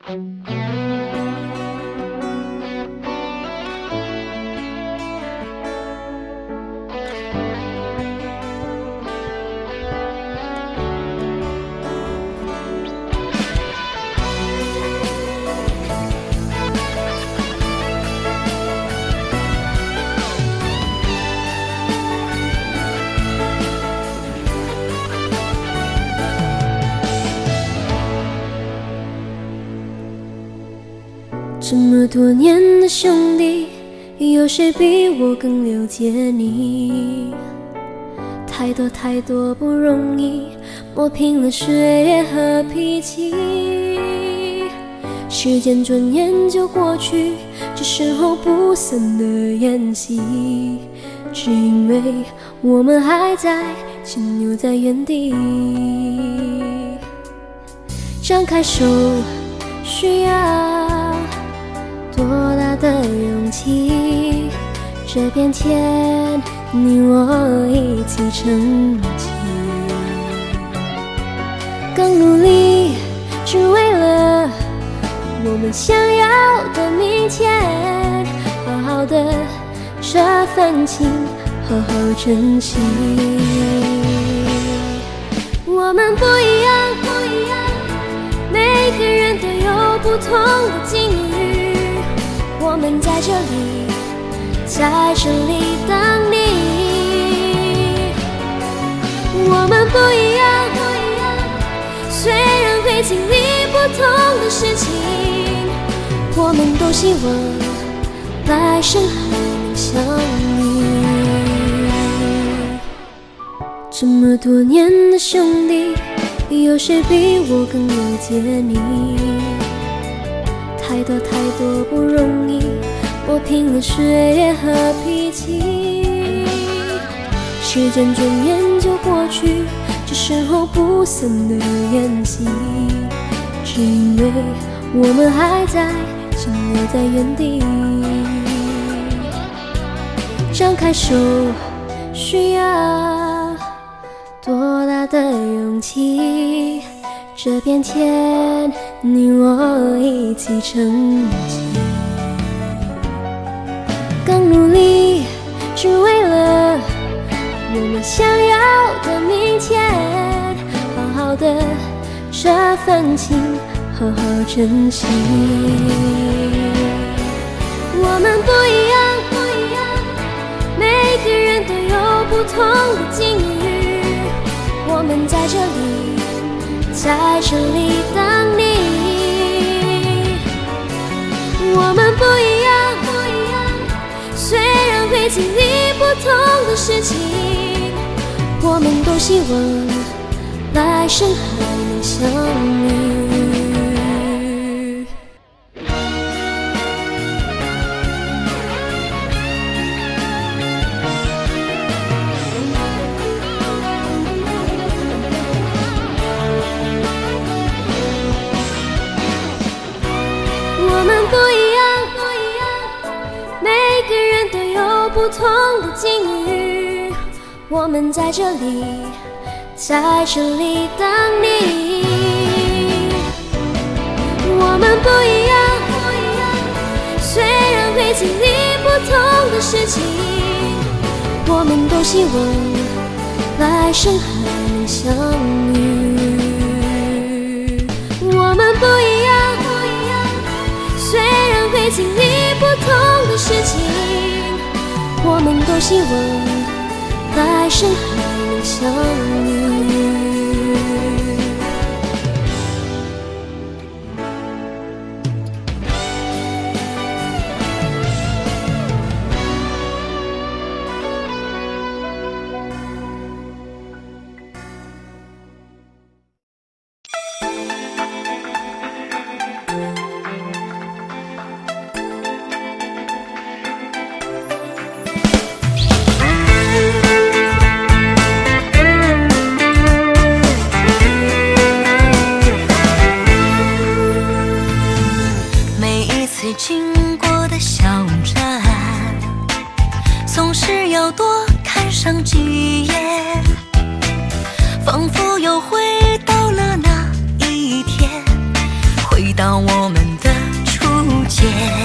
这么多年的兄弟，有谁比我更了解你？太多太多不容易，磨平了岁月和脾气。时间转眼就过去，这身后不散的宴席，只因为我们还在停留在原地。张开手需要多大的勇气？这片天，你我一起撑起，更努力，只为了我们想要的明天。好好的这份情，好好珍惜。我们不一样，每个人都有不同的境遇。我们在这里，在这里等你。我们不一样，虽然会经历不同的事情，我们都希望来生还能相遇。这么多年的兄弟，有谁比我更了解你？太多太多不容易，磨平了岁月和脾气。时间转眼就过去，这身后不散的宴席，只因为我们还在停留在原地。张开手需要多大的勇气？这片天，你我一起撑起，更努力，只为了我们想要的明天。好好的这份情，好好珍惜。我们不一样，每个人都有不同的境遇。我们在这里，在这里等你。我们不一样，虽然会经历不同的事情，我们都希望来生还能相遇。我们不一样，每个人都有不同的境遇。我们在这里，在这里等你。我们不一样，虽然会经历不同的事情，我们都希望来生还能相遇。我们不一样，虽然会经历不同的事情，我们都希望来生还能相遇。 经过的小站，总是要多看上几眼，仿佛又回到了那一天，回回到我们的初见。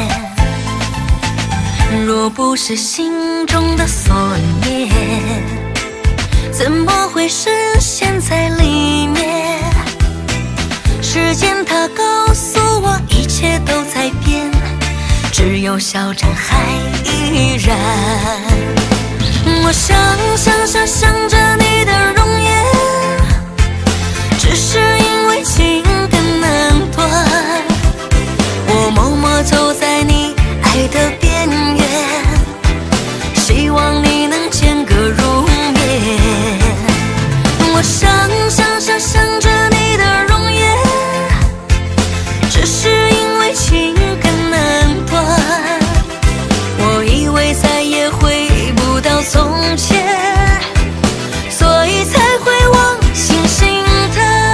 若不是心中的所念，怎么会深陷在里面？时间它告诉我，一切都在变，只有小站还依然。我想着你的容颜，只是因为情更难断。我默默走在你爱的边缘，希望你能间隔如面。我想着你的容颜，只是因为情更难断。我以为再也回不到从前，所以才会忘形心疼。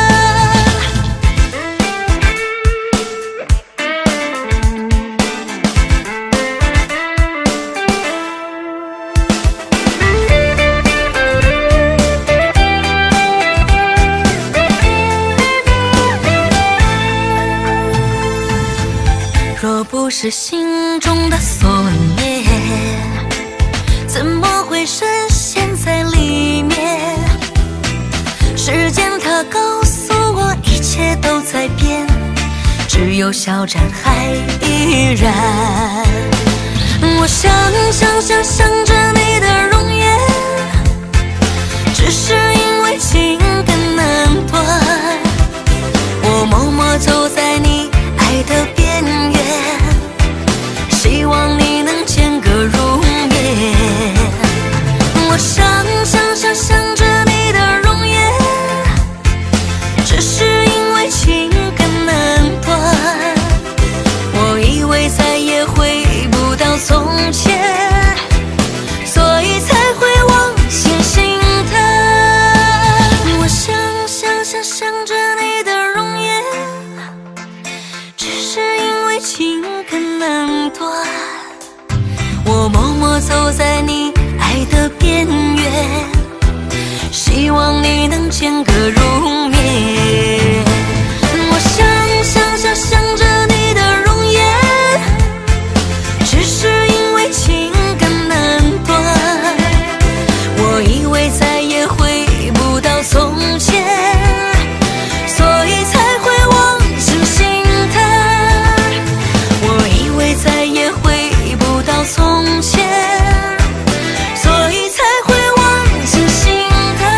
若不是心中的所念，怎么会深陷在里面？时间它告诉我，一切都在变，只有小站还依然。我想着你的容颜，只是因为情更难断。我默默走在你爱的边缘，希望你能间隔如面。我想着你的容颜，只是因为情更难断。我以为再也回不到从前，所以才会忘形心疼。我想着你的容颜，只是因为情更难断。我默默走在你爱的边缘，希望你能间隔如面。我想着你的容颜，只是因为情更难断。我以为再也回不到从前，所以才会忘形心疼。我以为再也回不到从前，所以才会忘形心疼。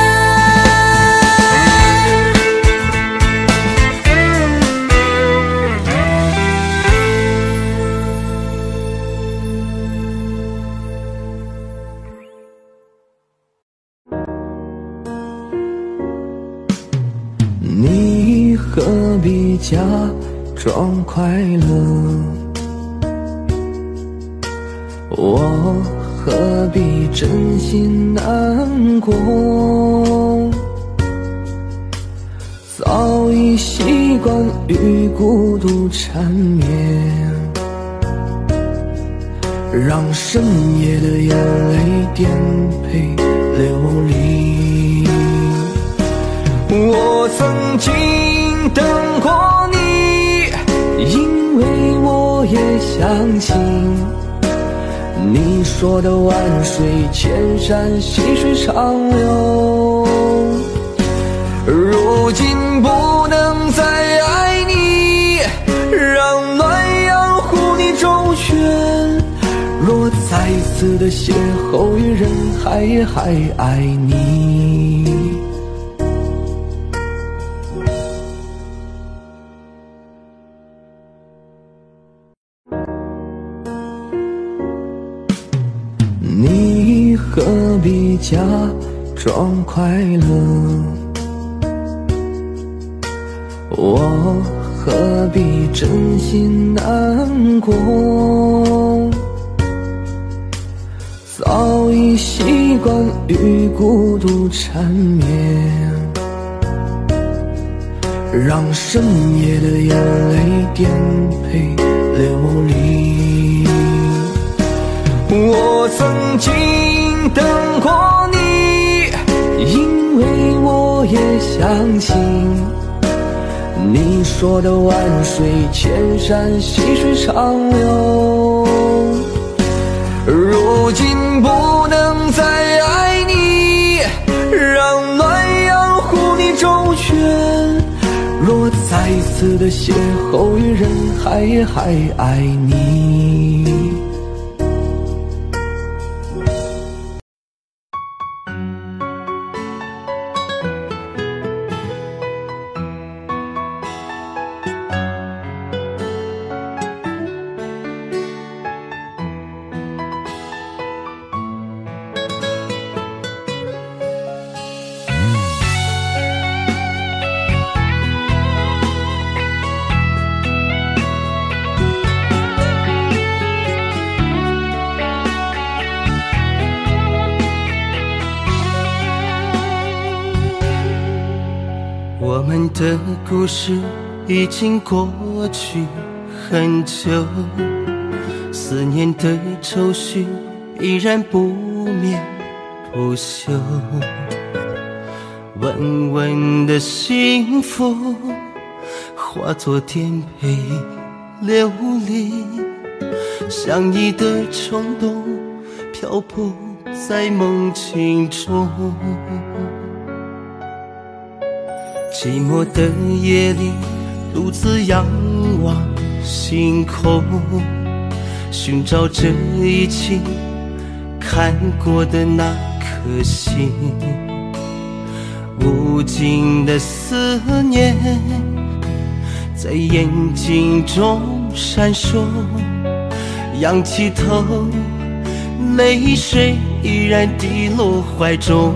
你何必假装快乐？我何必真心难过？早已习惯与孤独缠绵，让深夜的眼泪颠沛流离。我曾经等过你，因为我也相信你说的万水千山，细水长流。如今不能再爱你，让暖阳护你周全。若再次的邂逅于人海，也还爱你。你何必假装快乐？我何必真心难过？早已习惯与孤独缠绵，让深夜的眼泪颠沛流离。我曾经等过你，因为我也相信你说的万水千山，细水长流。如今不能再爱你，让暖阳护你周全。若再次的邂逅于人海，也还爱你。 我们的故事已经过去很久，思念的愁绪依然不眠不休。稳稳的幸福化作颠沛流离，相依的冲动漂泊在梦境中。寂寞的夜里，独自仰望星空，寻找这一起看过的那颗星。无尽的思念在眼睛中闪烁，仰起头，泪水依然滴落怀中。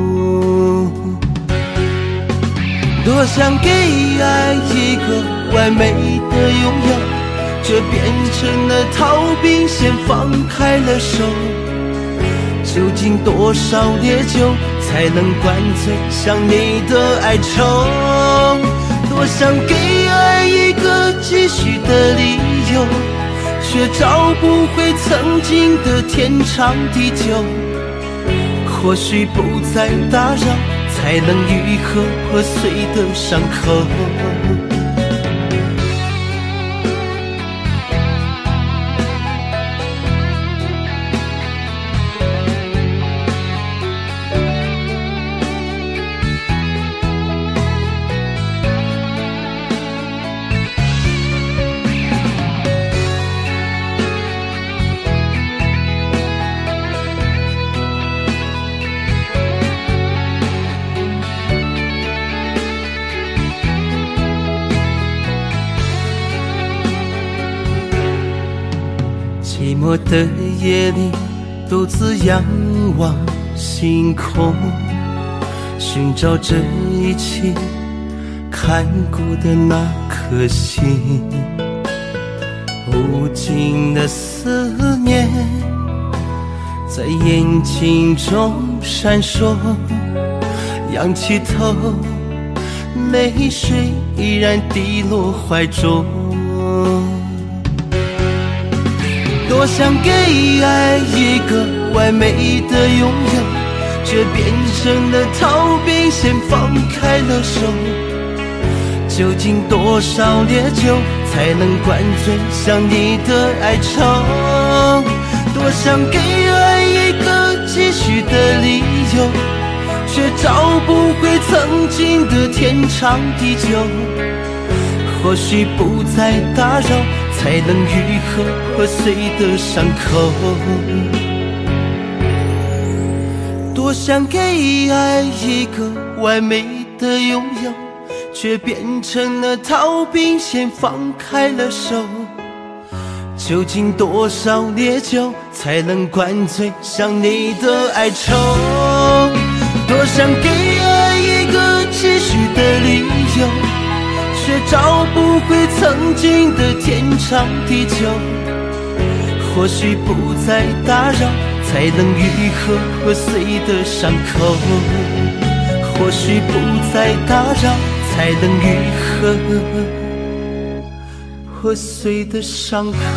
多想给爱一个完美的拥有，却变成了逃兵，先放开了手。究竟多少烈酒才能灌醉想你的哀愁？多想给爱一个继续的理由，却找不回曾经的天长地久。或许不再打扰，才能愈合破碎的伤口。寂寞的夜里，独自仰望星空，寻找这一起看过的那颗星。无尽的思念在眼睛中闪烁，仰起头，泪水依然滴落怀中。多想给爱一个完美的拥有，却变成了逃兵，先放开了手。究竟多少烈酒才能灌醉想你的哀愁？多想给爱一个继续的理由，却找不回曾经的天长地久。或许不再打扰，才能愈合破碎的伤口。多想给爱一个完美的拥有，却变成了逃兵，先放开了手。究竟多少烈酒才能灌醉想你的哀愁？多想给爱一个继续的理由，却找不回曾经的天长地久。或许不再打扰，才能愈合破碎的伤口。或许不再打扰，才能愈合破碎的伤口。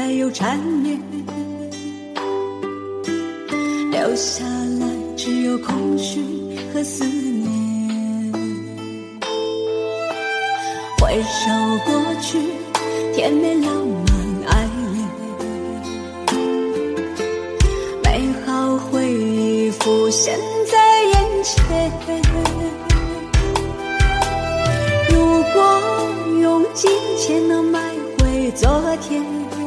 还有缠绵，留下来只有空虚和思念。回首过去，甜美浪漫爱恋，美好回忆浮现在眼前。如果用金钱能买回昨天，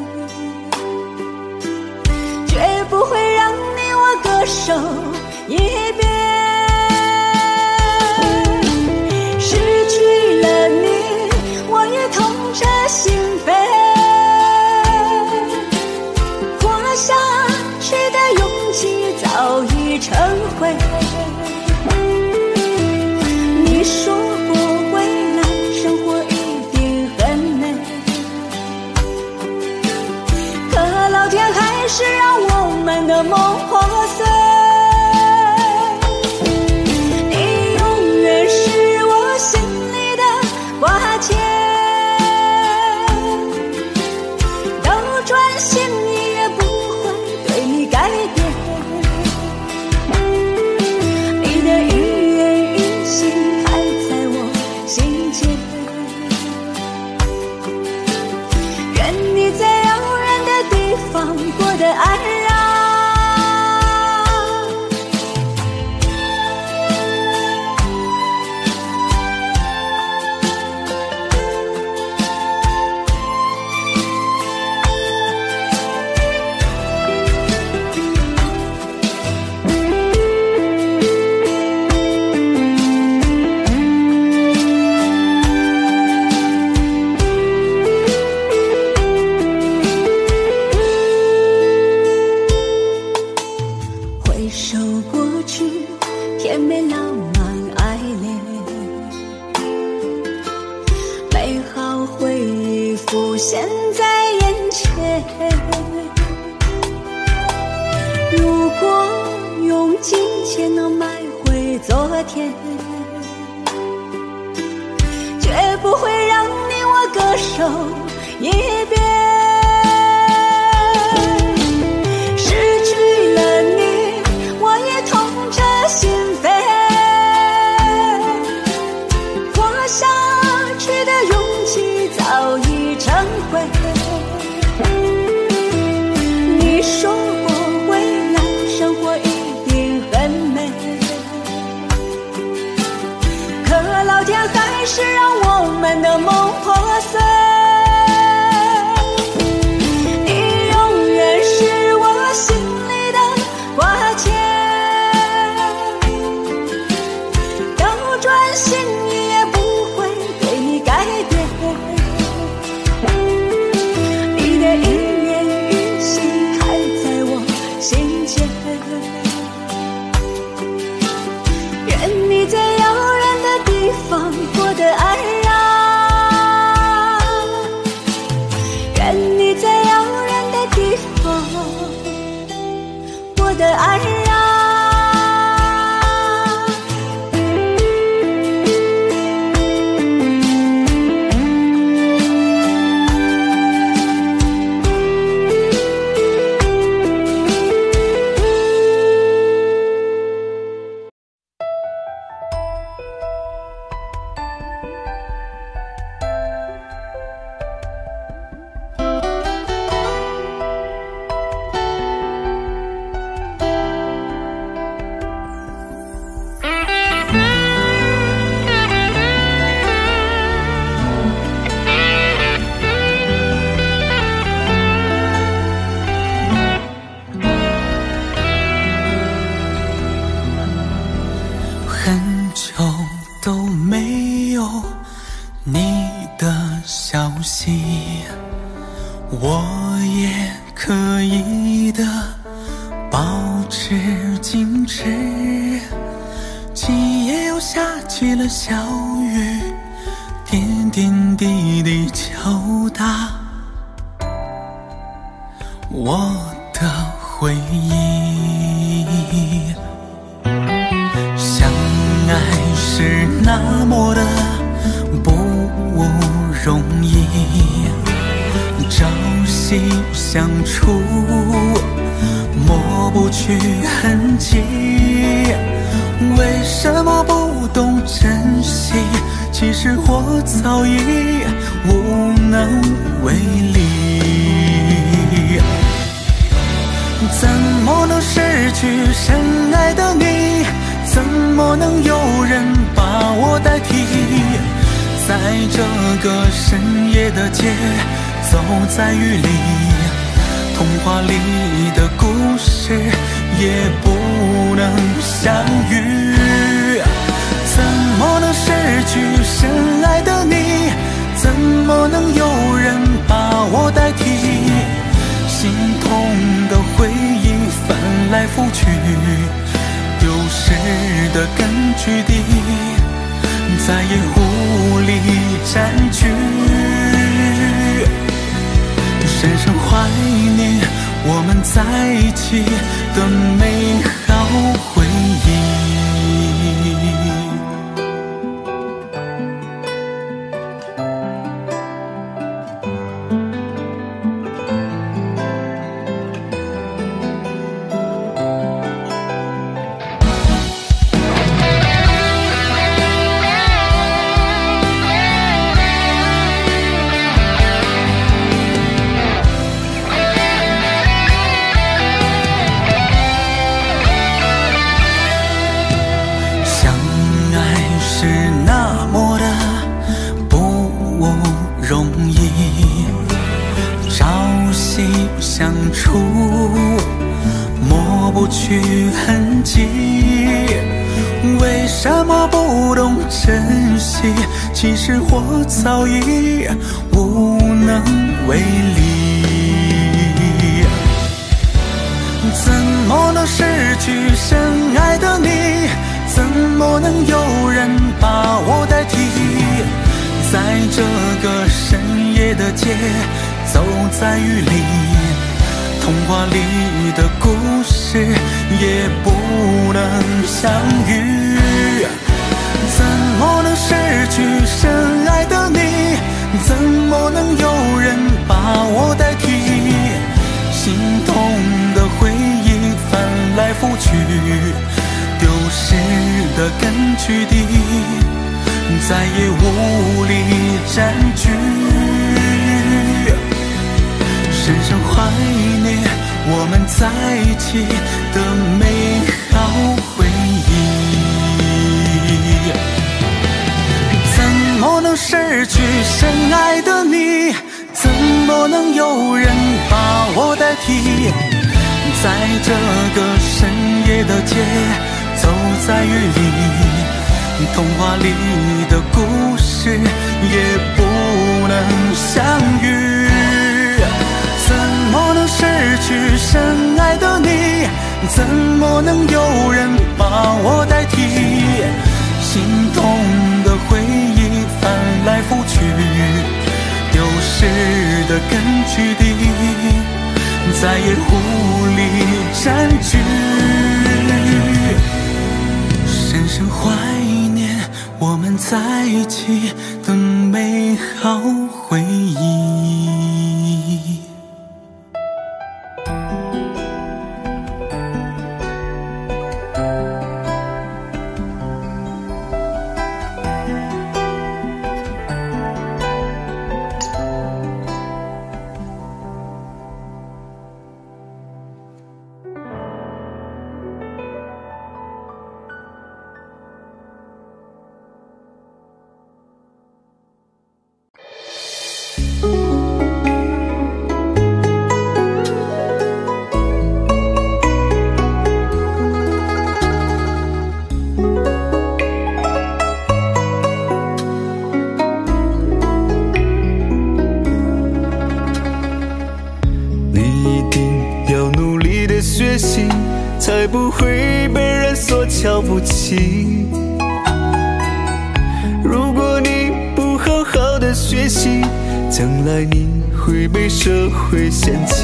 绝不会让你我各守一边。失去了你，我也痛彻心扉，活下去的勇气早已成灰。你说过未来生活一定很美，可老天还是让我们的梦破碎。你永远是我心里的挂牵，斗转星移也不会对你改变。你的一言一行还在我心间，愿你在遥远的地方过得安然。回首过去，甜美浪漫爱恋，美好回忆浮现在眼前。如果用金钱能买回昨天，绝不会让你我各守一边。失去了你，我也痛彻心扉，活下去的勇气早已成灰。你说过未来生活一定很美，可老天还是让我们的梦破碎。你永远是我心里的挂牵，斗转星移也不会对你改变。你的一言一行还在我心间，愿你在遥远的地方过得安然。愿你在遥远的地方过得安然。 很久都没有你的消息，我也刻意的保持矜持。今夜又下起了小雨，点点滴滴敲打我的回忆。相爱是那么的不容易，朝夕细相处，抹不去痕迹。为什么不懂珍惜？其实我早已无能为力。怎么能失去深爱的你？怎么能有人把我代替？在这个深夜的街，走在雨里，童话里的故事也不能相遇。怎么能失去深爱的你？怎么能有人把我代替？心痛的回忆翻来覆去，丢失的根据地再也无力占据。深深怀念我们在一起的美好回忆。相处抹不去痕迹，为什么不懂珍惜？其实我早已无能为力。怎么能失去深爱的你？怎么能有人把我代替？在这个深夜的街，走在雨里，童话里的故事也不能相遇。怎么能失去深爱的你？怎么能有人把我代替？心痛的回忆翻来覆去，丢失的根据地再也无力占据。深深怀念我们在一起的美好回忆。怎么能失去深爱的你？怎么能有人把我代替？在这个深夜的街，走在雨里，童话里的故事也不能相遇。怎么能失去深爱的你？怎么能有人把我代替？心痛的回忆翻来覆去，丢失的根据地再也无力占据。深深怀念我们在一起的美好回忆。才不会被人所瞧不起。如果你不好好的学习，将来你会被社会嫌弃。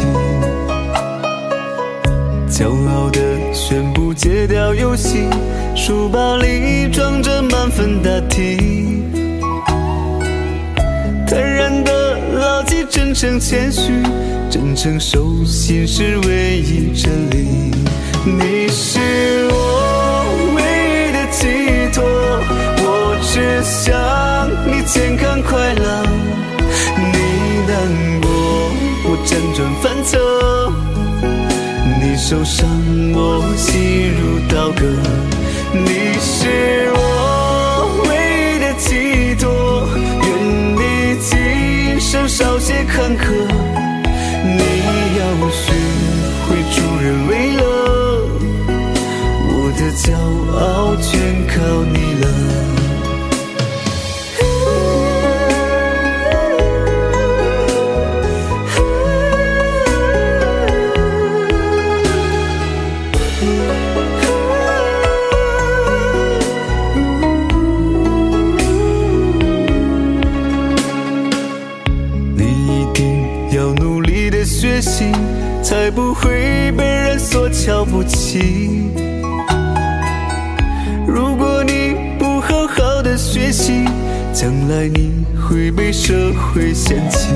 骄傲地宣布戒掉游戏，书包里装着满分答题。坦然地牢记真诚谦虚，真承受心是唯一真理。你是我唯一的寄托，我只想你健康快乐。你难过，我辗转反侧；你受伤，我心如刀割。你是我唯一的寄托，愿你今生少些坎坷。你要学会助人为乐，我的骄傲全靠你了。学习才不会被人所瞧不起。如果你不好好的学习，将来你会被社会嫌弃。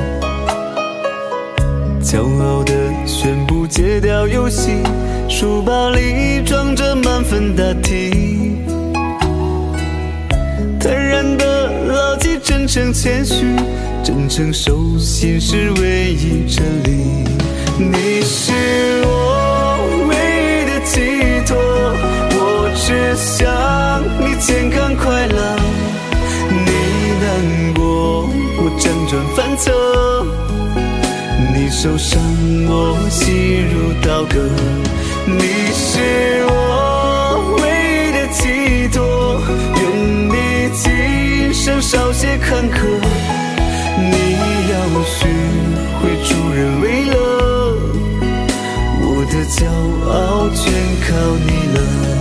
骄傲地宣布戒掉游戏，书包里装着满分答题。坦然地牢记真诚谦虚，真诚守信是唯一真理。你是我唯一的寄托，我只想你健康快乐。你难过，我辗转反侧；你受伤，我心如刀割。你是我唯一的寄托，愿你今生少些坎坷。你要学会助人为乐，我的骄傲全靠你了。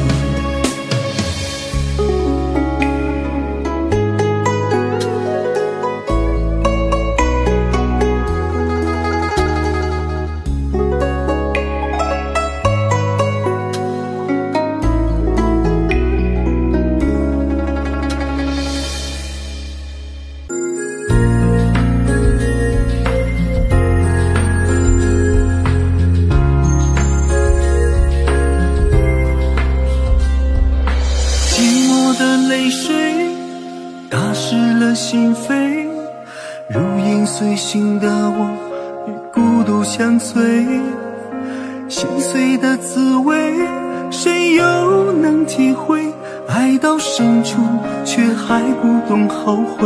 心扉，如影随形的我与孤独相随，心碎的滋味谁又能体会？爱到深处却还不懂后悔。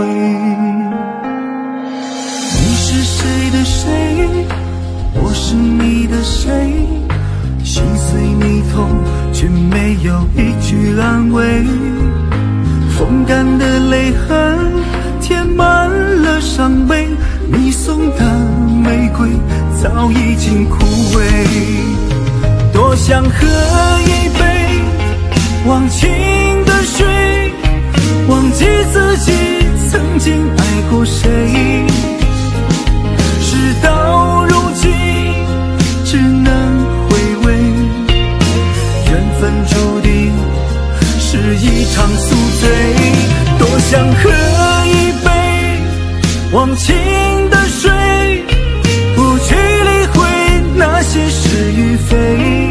你是谁的谁，我是你的谁，心碎你痛却没有一句安慰，风干的泪痕填满了伤悲，你送的玫瑰早已经枯萎。多想喝一杯忘情的水，忘记自己曾经爱过谁，事到如今只能回味，缘分注定是一场宿醉。多想喝一杯忘情的水，不去理会那些是与非，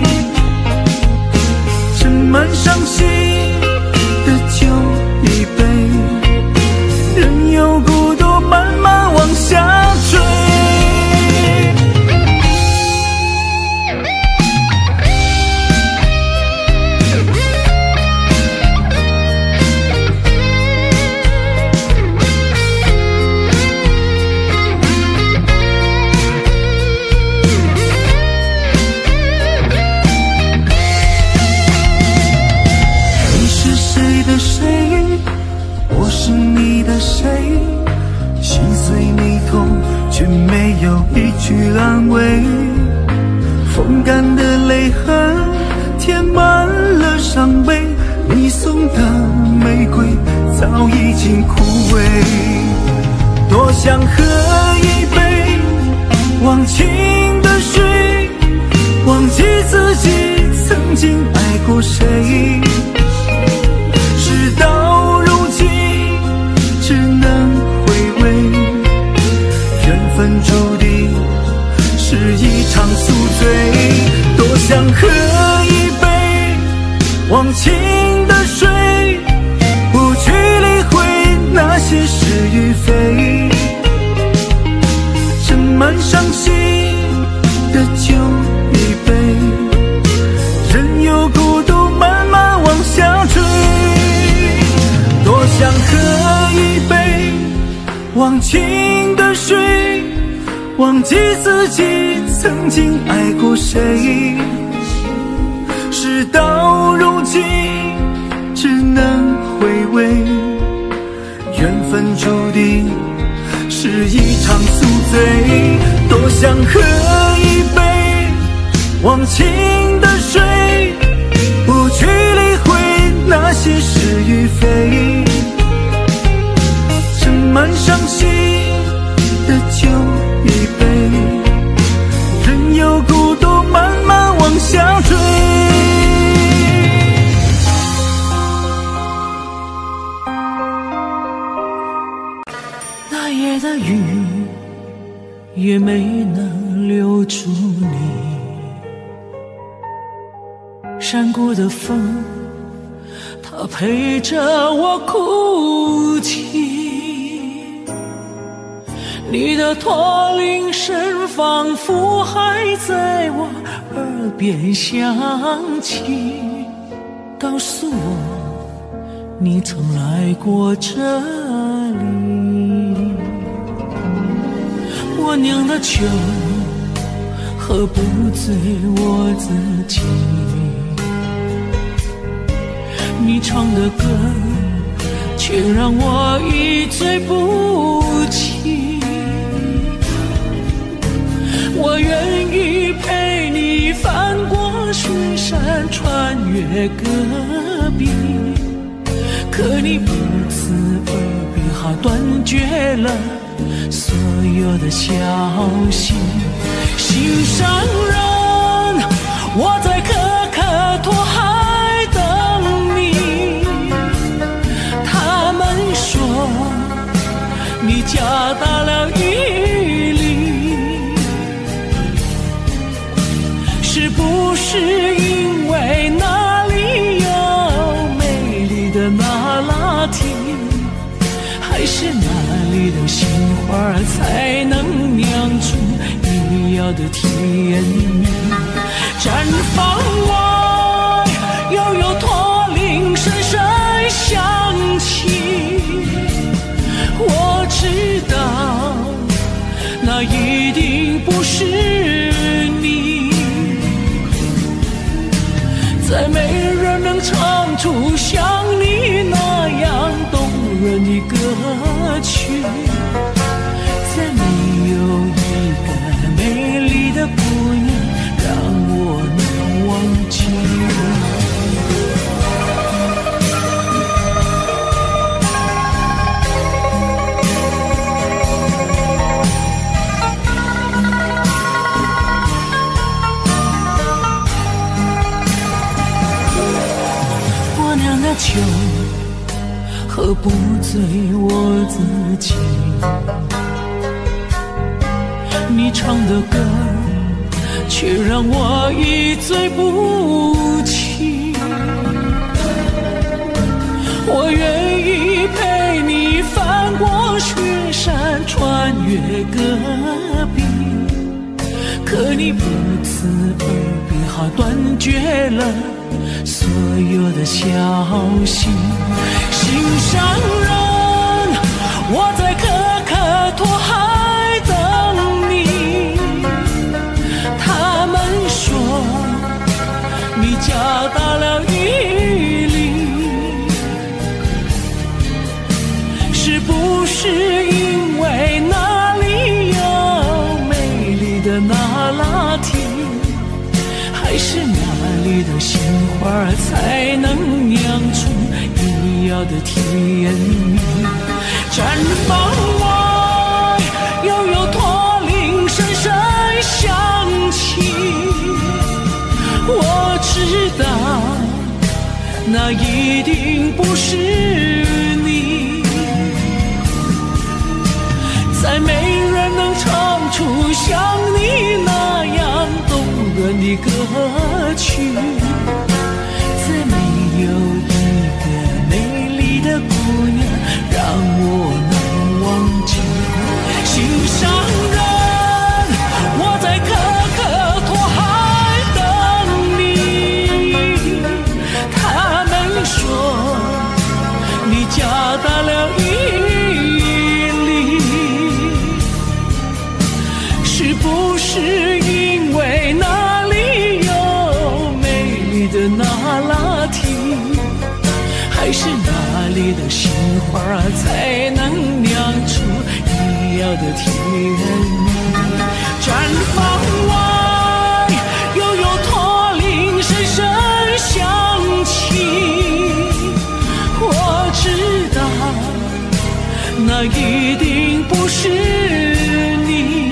盛满伤心的酒一杯，任由孤独慢慢往下坠。却没有一句安慰，风干的泪痕填满了伤悲，你送的玫瑰早已经枯萎。多想喝一杯忘情的水，忘记自己曾经爱过谁，事到如今只能回味，缘分注定是宿醉，多想喝一杯忘情的水，不去理会那些是与非，盛满伤心的酒一杯，任由孤独慢慢往下坠。多想喝一杯忘情的水，忘记自己曾经爱过谁，事到如今只能回味，缘分注定是一场宿醉。多想喝一杯忘情的水，不去理会那些是与非，盛满伤心的酒一杯，任由孤独慢慢往下坠。那夜的雨也没能留住你，闪过的风它陪着我哭泣，你的驼铃声仿佛还在我耳边响起，告诉我你曾来过这里。我酿的酒喝不醉我自己，你唱的歌却让我一醉不起。我愿意陪你翻过雪山，穿越戈壁，可你不辞而别，还断绝了所有的消息。心上人，我在可可托海等你，他们说你加大了毅力，是不是因为那里有美丽的那拉提，还是那里的杏花才能酿出你要的甜蜜？毡房外又有驼铃声声响起，我知道那一定不是你，再没人能唱出像你那样动人的歌曲，再没有一个美丽的姑娘让我能忘记。我酿的酒喝不醉我自己，你唱的歌却让我一醉不起。我愿意陪你翻过雪山，穿越戈壁，可你不辞而别，还断绝了所有的消息。心上人，我在可可托海等你，他们说你加大了毅力，是不是因为那里有美丽的那拉提，还是那里的杏花才能酿出你要的甜蜜？毡房外又有驼铃声声响起，我知道那一定不是你，再没人能唱出像你那样一歌曲，再没有一个美丽的姑娘让我能忘记。心上人，我在可可托海等你。他们说你嫁大了伊犁，是不是因为那里有美丽的那拉提，还是那里的杏花才能酿出你要的甜蜜？毡房外悠悠驼铃声声响起，我知道那一定不是你，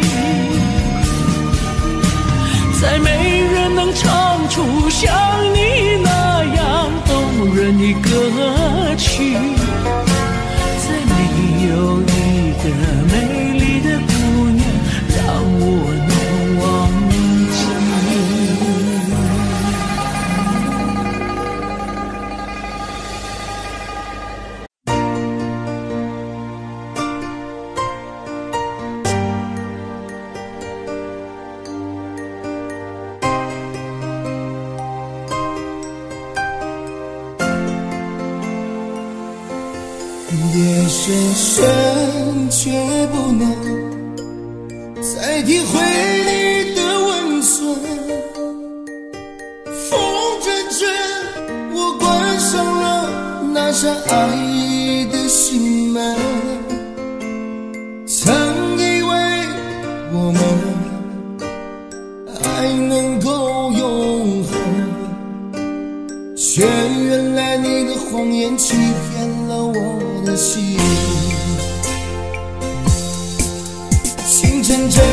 再没人能唱出像你那样动人的歌曲，再没有一个美丽的姑娘让我能忘记。 夜深深却不能再体会你的温存，风阵阵，我关上了那扇爱的心门。曾以为我们爱能够永恒，却原来你的谎言欺骗了我的心。情真真，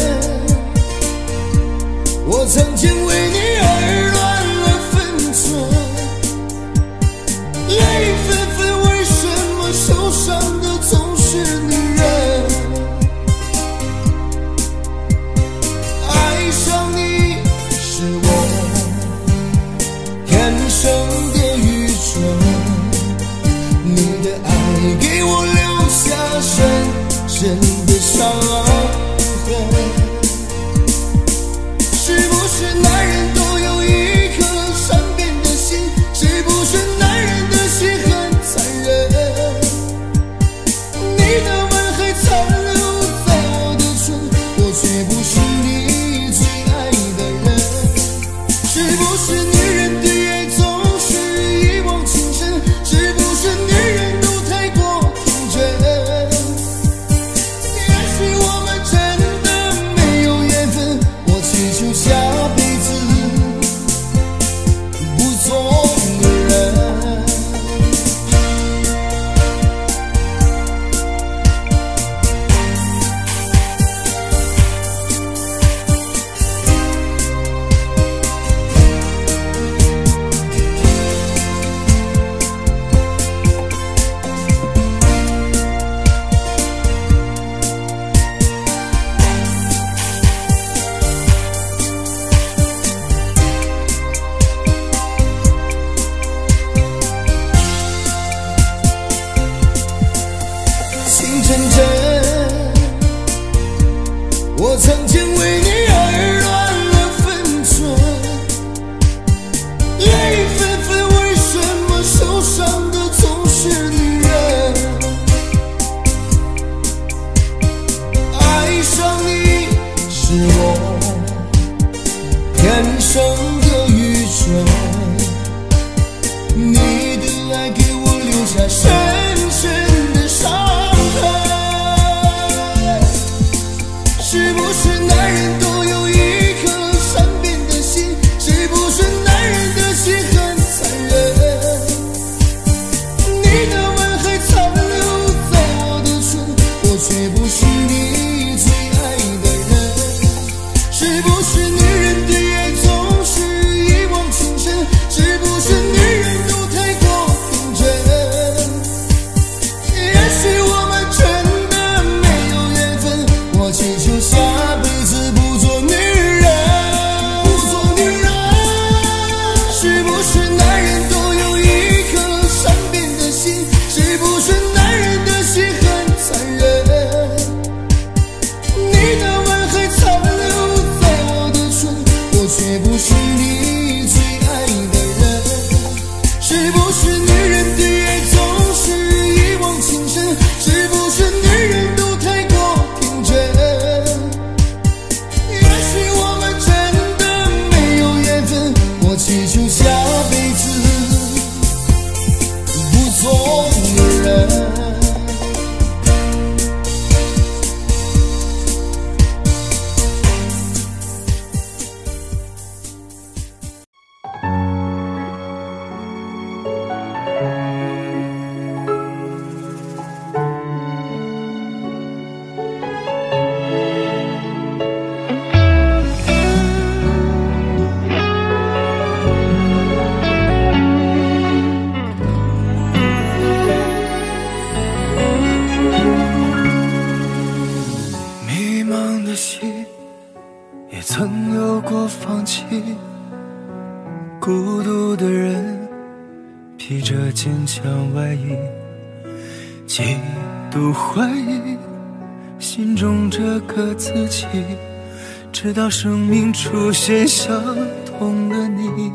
我曾经为你而乱了分寸，泪纷纷，为什么受伤的总是女人？爱上你是我天生的愚蠢，你的爱给我留下深深的伤痕。是不是男人都有一颗善变的心？是不是男人的心很残忍？你的吻还残留在我的唇，我却不是你最爱的人。是不是女人对爱总是一往情深？是不是女人都太过天真？也许我们真的没有缘分，我祈求下辈子不做女人。情真真，我曾经为你而乱了分寸，泪纷纷，为什么受伤的总是女人？爱上你是我天生的愚蠢，你的爱给我留下深深的伤痕。是不是男人都有一颗善变的心？是不是男人的心很残忍？你的吻还残留在我的唇，我却不是你最爱的人。是不是女人对爱总是一往情深？是不是女人都太过天真？也许我们真的没有缘分，我祈求下辈子不做女人，不做女人。 曾有过放弃，孤独的人披着坚强外衣，嫉妒怀疑心中这个自己，直到生命出现相同的你。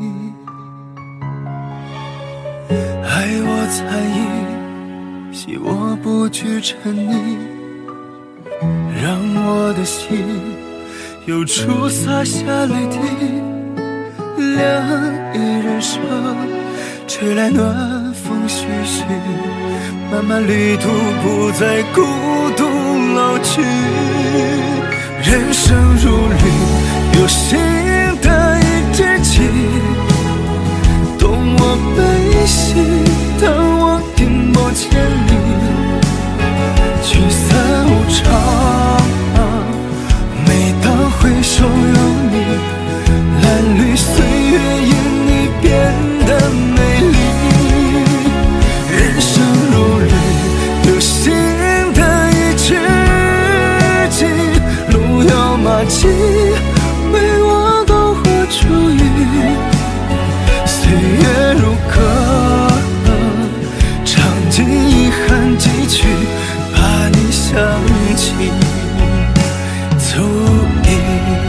爱我猜疑，惜我不惧沉溺，让我的心有处洒下泪滴，两一人生，吹来暖风徐徐，漫漫旅途不再孤独老去。人生如旅，有心的一知己，懂我悲喜，当我颠簸千里，聚散无常，每当回首有你，褴褛岁月因你变得美丽。人生如旅，有心的一知己，路遥马迹，为我篝火煮雨。岁月如歌，唱尽遗憾几曲，怕你想起足矣。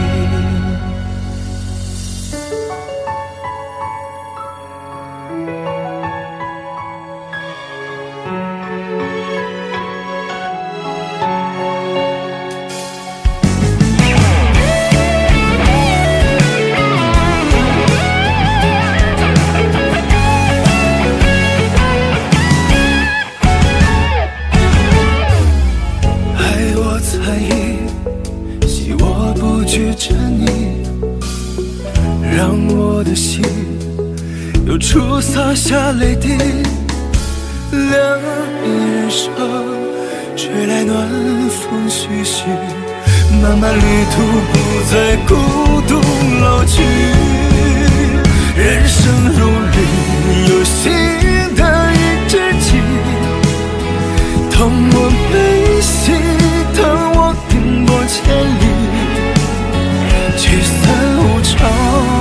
让我的心有处洒下泪滴，两一人生，吹来暖风徐徐，漫漫旅途不再孤独老去。人生如旅，有心的一知己，懂我悲喜，当我颠簸千里，聚散无常，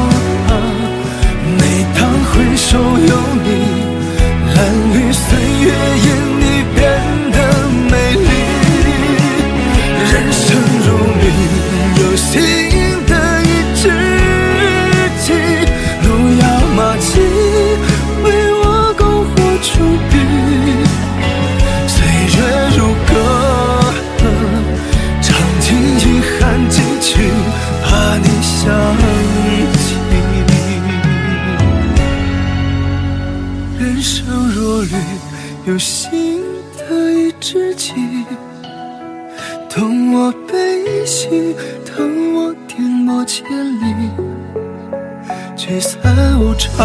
每当回首有你，褴褛岁月因你变得美丽。人生如旅，有心的一知己，路遥马迹，为我篝火煮雨。岁月如歌，唱尽遗憾几曲，怕你想起。人生若旅，有心的一知己，懂我悲喜，当我颠簸千里，聚散无常，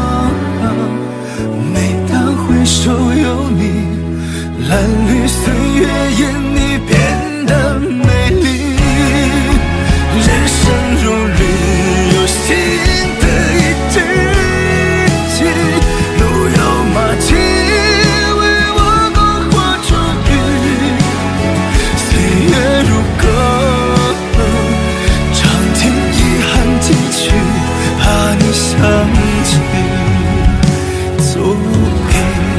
每当回首有你，褴褛岁月因你变得美丽。人生如旅，有心的一知己，路遥马迹，为我篝火煮雨。岁月如歌，唱尽遗憾几曲，怕你想起足矣。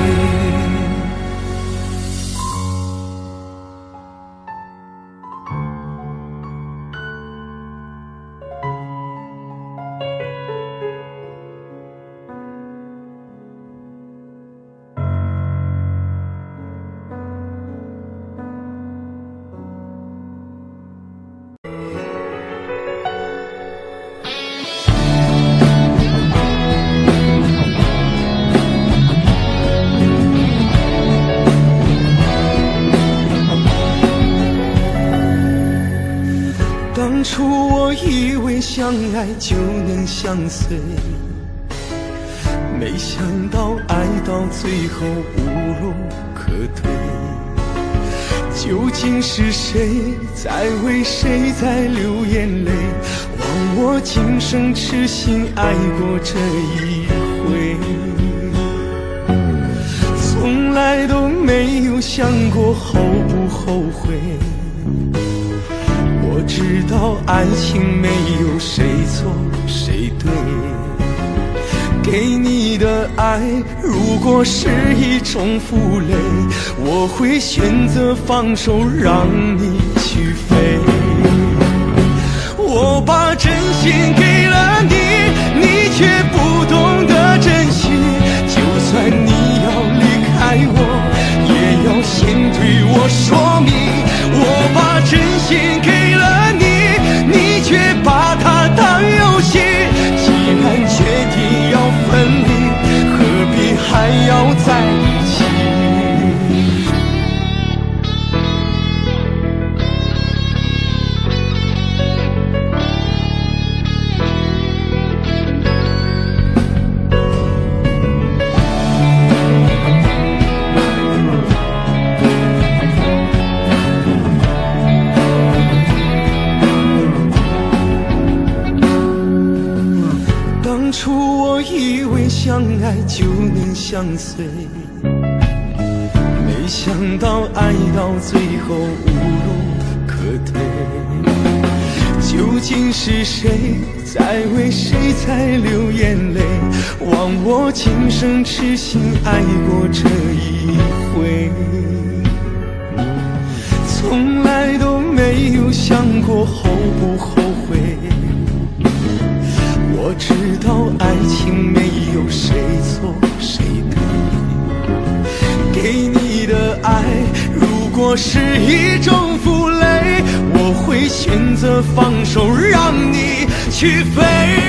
当初我以为相爱就能相随，没想到爱到最后无路可退。究竟是谁在为谁在流眼泪？忘我今生痴心爱过这一回，从来都没有想过后不后悔。我知道爱情没有谁错谁对，给你的爱如果是一种负累，我会选择放手让你去飞。我把真心给了你，你却不懂得珍惜，就算你要离开我，也要先对我说明。我把真心给了你，你却把它当游戏，既然决定要分离，何必还要在一起？当初我以为相爱就能相随，没想到爱到最后无路可退。究竟是谁在为谁在流眼泪？枉我今生痴心爱过这一回，从来都没有想过后不后悔。我知道爱情没有谁错谁对，给你的爱如果是一种负累，我会选择放手让你去飞。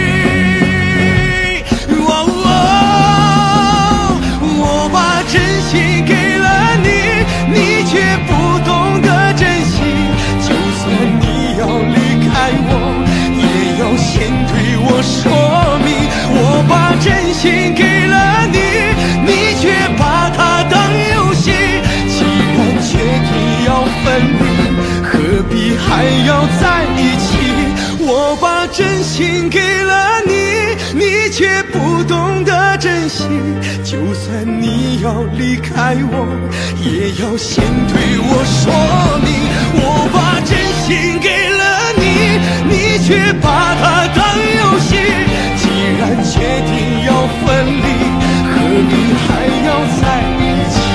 我把真心给了你，你却不懂得珍惜，就算你要离开我，也要先对我说明。我把真心给了你，你却把它当游戏，既然决定要分离，何必还要在一起？我把真心给了你，你却不懂得珍惜，就算你要离开我，也要先对我说明。我把真心给了你，你却把它当游戏，既然决定要分离，何必还要在一起？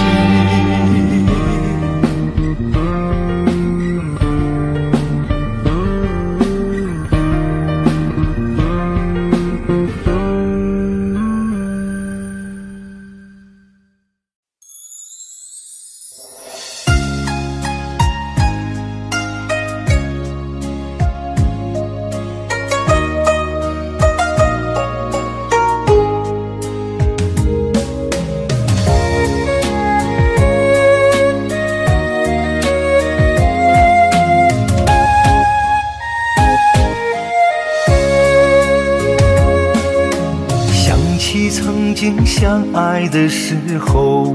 相爱的时候，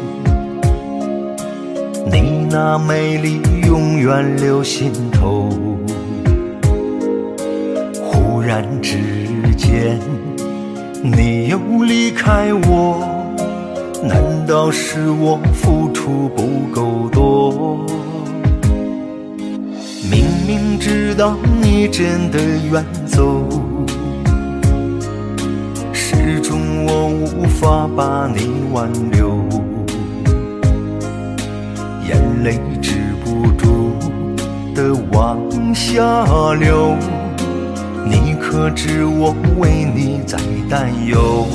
你那美丽永远留心头。忽然之间，你又离开我，难道是我付出不够多？明明知道你真的远走，始终我无法把你挽留，眼泪止不住的往下流，你可知我为你在担忧？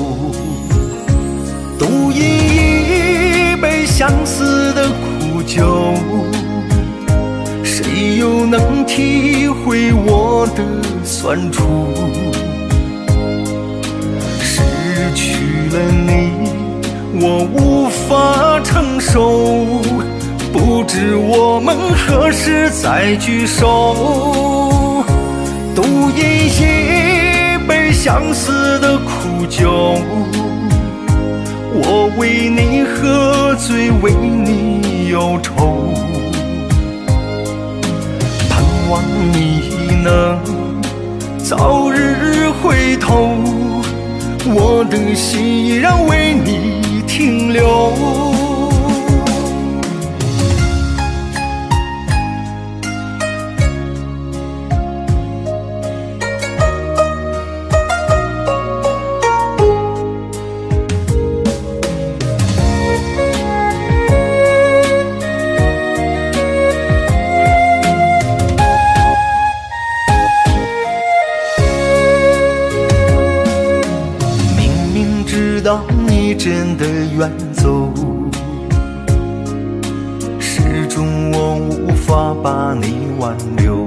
独饮一杯相思的苦酒，谁又能体会我的酸楚？失去了你，我无法承受，不知我们何时再聚首。独饮一杯相思的苦酒，我为你喝醉，为你忧愁，盼望你能早日回头，我的心依然为你停留。 知道你真的远走，始终我无法把你挽留，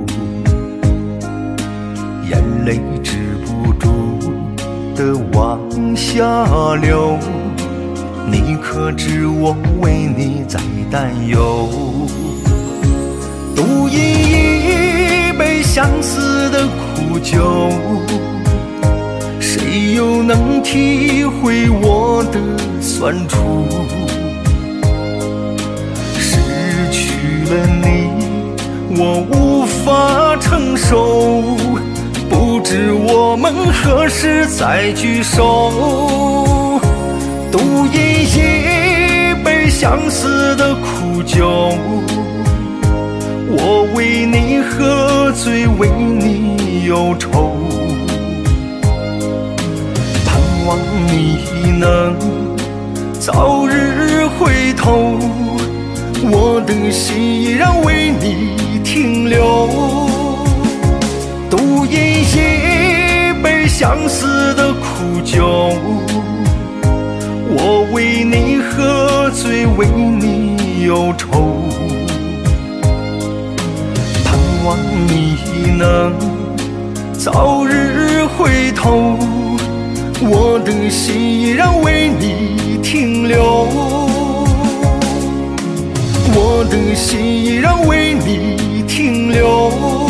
眼泪止不住的往下流，你可知我为你在担忧？独饮一杯相思的苦酒，谁又能体会我的酸楚？失去了你，我无法承受，不知我们何时再聚首。独饮一杯相思的苦酒，我为你喝醉，为你忧愁，盼望你能早日回头，我的心依然为你停留。独饮一杯相思的苦酒，我为你喝醉，为你忧愁，盼望你能早日回头，我的心依然为你停留，我的心依然为你停留。